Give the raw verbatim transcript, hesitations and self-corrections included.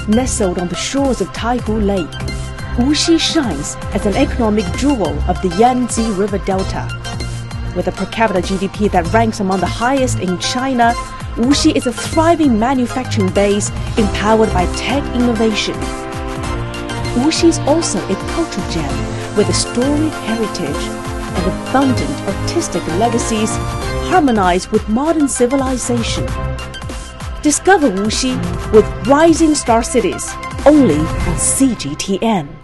Nestled on the shores of Taihu Lake, Wuxi shines as an economic jewel of the Yangtze River Delta. With a per capita G D P that ranks among the highest in China, Wuxi is a thriving manufacturing base empowered by tech innovation. Wuxi is also a cultural gem with a storied heritage and abundant artistic legacies harmonized with modern civilization. Discover Wuxi with Rising Star Cities, only on C G T N.